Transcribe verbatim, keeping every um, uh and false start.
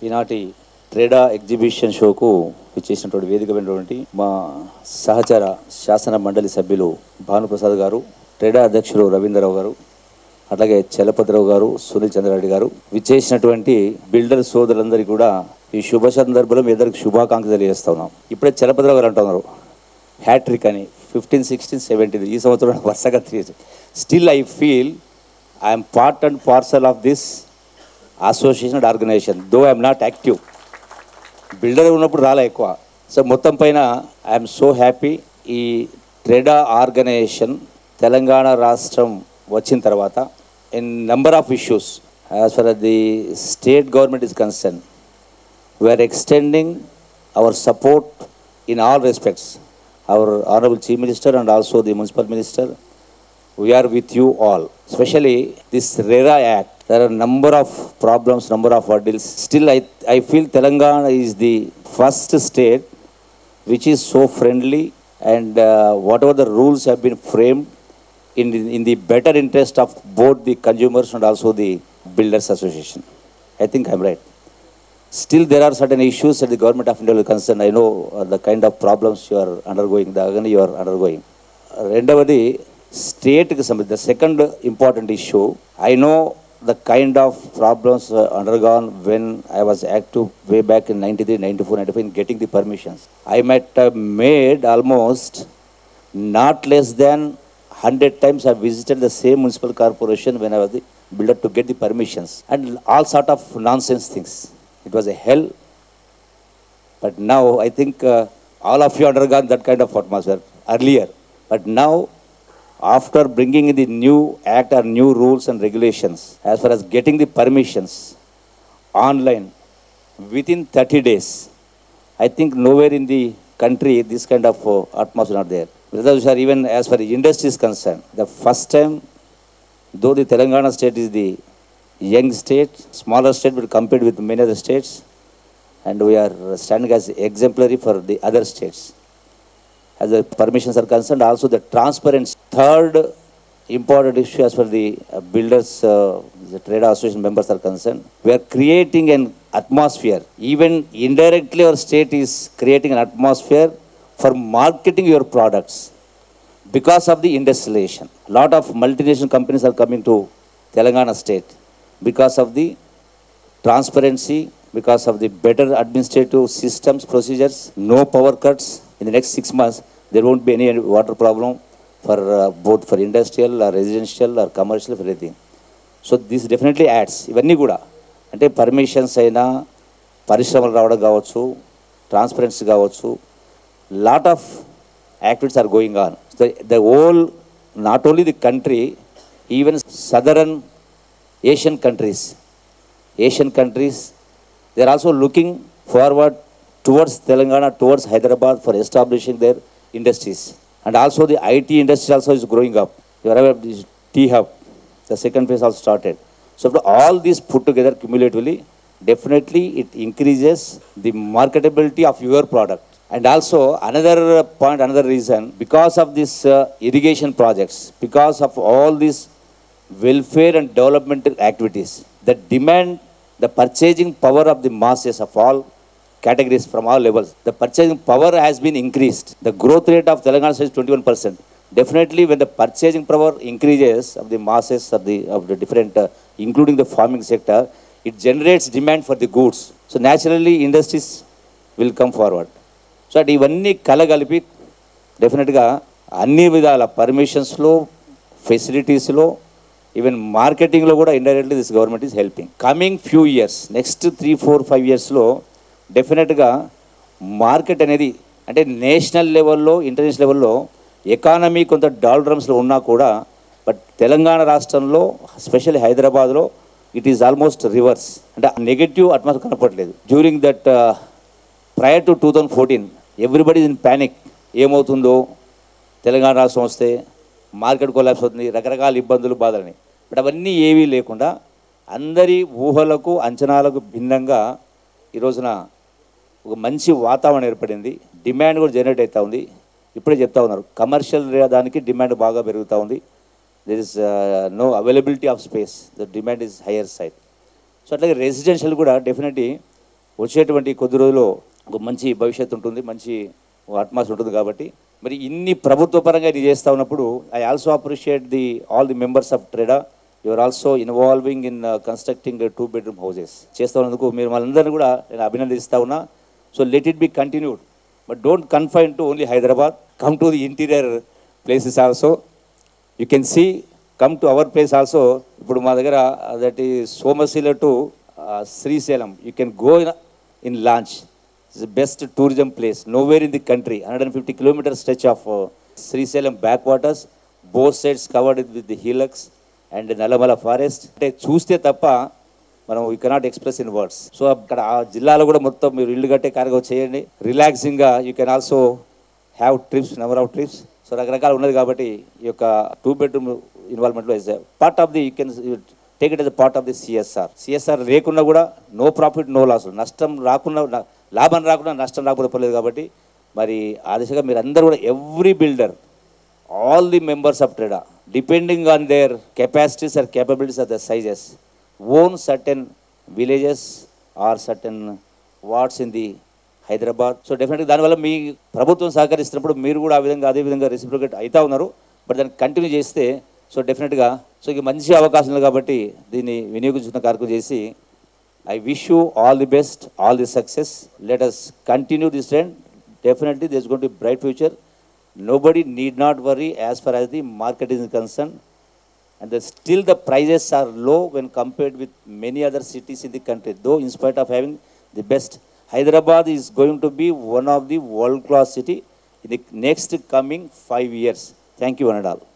ఈనాటి ట్రేడా ఎగ్జిబిషన్ షోకు ఇచ్చేసినటువంటి వేదికమైనటువంటి మా సహచర శాసన మండలి సభ్యులు భానుప్రసాద్ గారు, ట్రేడా అధ్యక్షులు రవీంద్రరావు గారు, అట్లాగే చలపతిరావు గారు, సునీల్ చంద్రారెడ్డి గారు, విచ్చేసినటువంటి బిల్డర్ సోదరులందరికీ కూడా ఈ శుభ సందర్భంలో మీ ఇద్దరికి శుభాకాంక్షలు తెలియజేస్తా ఉన్నాం. ఇప్పుడే చలపతిరావు గారు అంటున్నారు హ్యాట్రిక్ అని, ఫిఫ్టీన్ సిక్స్టీన్ సెవెంటీన్ ఈ సంవత్సరం వరుసగా three. Still I feel I'm part and parcel of this association and organisation, though I'm not active. Builder ఉన్నప్పుడు రాలే ఎక్కువ. సో మొత్తం పైన ఐఎమ్ సో హ్యాపీ. ఈ ట్రేడా ఆర్గనైజేషన్ తెలంగాణ రాష్ట్రం వచ్చిన తర్వాత in number of issues as far the state government is concern, we are extending our support in all respects. Our honourable chief minister and also the municipal minister, we are with you all. Especially this RERA Act, there are number of problems, number of hurdles. Still I, I feel Telangana is the first state which is so friendly, and uh, whatever the rules have been framed in the, in the better interest of both the consumers and also the builders association. I think I'm right. Still there are certain issues that the government of India will concern. I know uh, the kind of problems you are undergoing, the agony you are undergoing. Rendavadi state ki sambandhi, the second important issue, I know the kind of problems uh, undergone when I was active way back in ninety-three, ninety-four, ninety-five in getting the permissions. I might have made almost not less than one hundred times I visited the same municipal corporation when I was the builder to get the permissions, and all sort of nonsense things. It was a hell. But now I think uh, all of you undergone that kind of atmosphere earlier. But now, after bringing in the new act or new rules and regulations, as far as getting the permissions online within thirty days, I think nowhere in the country this kind of uh, atmosphere not there. Sir, even as far as industry is concerned, the first time, though the Telangana state is the young state, smaller state, but compared with many other states, and we are standing as exemplary for the other states as the permissions are concerned. Also the transparency, third important issue as far as the uh, builders, uh, the trade association members are concerned, we are creating an atmosphere. Even indirectly our state is creating an atmosphere for marketing your products because of the industrialization. Lot of multinational companies are coming to Telangana state because of the transparency, because of the better administrative systems, procedures, no power cuts. In the next six months, there won't be any water problem for uh, both for industrial or residential or commercial, for everything. So this definitely adds. ఇవన్నీ కూడా అంటే permissions అయినా, పరిశ్రమలు రావడం కావచ్చు, transparency కావచ్చు, lot of activities are going on. So the whole, not only the country, even southern Asian countries, Asian countries, they are also looking forward towards Telangana, towards Hyderabad for establishing their industries. And also the I T industry also is growing up. You are aware of this T-Hub, the second phase also started. So all these put together cumulatively, definitely it increases the marketability of your product. And also another point, another reason, because of this uh, irrigation projects, because of all these welfare and developmental activities that demand the purchasing power of the masses of all categories from all levels. The purchasing power has been increased. The growth rate of Telangana is twenty-one percent. Definitely when the purchasing power increases of the masses of the, of the different, uh, including the farming sector, it generates demand for the goods. So naturally industries will come forward. So at ivanni kalagalipi definitely ga anni vidala permissions lo, facilities lo, even మార్కెటింగ్లో కూడా indirectly this government is helping. Coming few years, next three four five ఇయర్స్లో డెఫినెట్గా market అనేది అంటే national లెవెల్లో, international లెవెల్లో economy కొంత డాల్డ్రమ్స్లో ఉన్నా కూడా, బట్ తెలంగాణ రాష్ట్రంలో స్పెషల్లీ హైదరాబాద్లో ఇట్ ఈజ్ ఆల్మోస్ట్ రివర్స్. అంటే నెగటివ్ అట్మాస్ఫియర్ కనపడలేదు. During that prior to two thousand fourteen everybody in panic, ఏమవుతుందో తెలంగాణ రాష్ట్రం వస్తే మార్కెట్ కొలాప్స్ అవుతుంది, రకరకాల ఇబ్బందులు, బాధలని. బట్ అవన్నీ ఏవీ లేకుండా అందరి ఊహలకు, అంచనాలకు భిన్నంగా ఈ రోజున ఒక మంచి వాతావరణం ఏర్పడింది. డిమాండ్ కూడా జనరేట్ అవుతూ ఉంది. ఇప్పుడే చెప్తా ఉన్నారు, కమర్షియల్ దానికి డిమాండ్ బాగా పెరుగుతూ ఉంది. there is uh, no availability of space. The demand is higher side. So అట్లాగే రెసిడెన్షియల్ కూడా డెఫినెట్లీ వచ్చేటువంటి కొద్ది రోజుల్లో ఒక మంచి భవిష్యత్తు ఉంటుంది, మంచి అట్మాస్ఫియర్ ఉంటుంది. కాబట్టి మరి ఇన్ని ప్రభుత్వ పరంగా ఇది చేస్తూ ఉన్నప్పుడు I also appreciate the all the members of TREDA. You are also involving in constructing two bedroom houses చేస్తూ ఉన్నందుకు మీరు వాళ్ళందరినీ కూడా నేను అభినందిస్తూ ఉన్నా. So let it be continued, but don't confine to only Hyderabad. Come to the interior places also. You can see, come to our place also. ఇప్పుడు మా దగ్గర దట్ ఈ Somasila to Srisailam you can go in in launch. It's the best tourism place nowhere in the country. Hundred and fifty kilometer stretch of Srisailam back waters, both sides covered with the hillocks and Nallamala forest. అంటే చూస్తే తప్ప మనం you cannot express in words. So అక్కడ ఆ జిల్లాలో కూడా మొత్తం మీరు ఇల్లు కట్టే కార్యక్రమం చేయండి. రిలాక్సింగ్గా you can also have trips, number of trips. So రకరకాలు ఉన్నది కాబట్టి ఈ యొక్క టూ బెడ్రూమ్ ఇన్వాల్వ్మెంట్లో is part of the you can take it as a part of the CSR. CSR లేకుండా కూడా నో ప్రాఫిట్ నో లాస్, నష్టం రాకుండా, లాభం రాకుండా నష్టం రాకుండా పర్లేదు. కాబట్టి మరి ఆ దిశగా మీరు అందరూ కూడా every builder, all the members of TREDA, depending on their capacities or capabilities of the sizes, own certain villages or certain wards in the Hyderabad. So డెఫినెట్గా దానివల్ల మీ ప్రభుత్వం సహకరిస్తున్నప్పుడు మీరు కూడా ఆ విధంగా అదే విధంగా రెసిప్రోకేట్ అవుతా ఉన్నారు. బట్ దాన్ని కంటిన్యూ చేస్తే సో డెఫినెట్గా సో ఇక మంచి అవకాశం ఉంది కాబట్టి దీన్ని వినియోగించుకున్న కార్యక్రమం చేసి I wish you all the best, all the success. Let us continue this trend. Definitely there is going to be bright future. Nobody need not worry as far as the market is concerned, and the, still the prices are low when compared with many other cities in the country. Though in spite of having the best, Hyderabad is going to be one of the world class city in the next coming five years. Thank you one and all.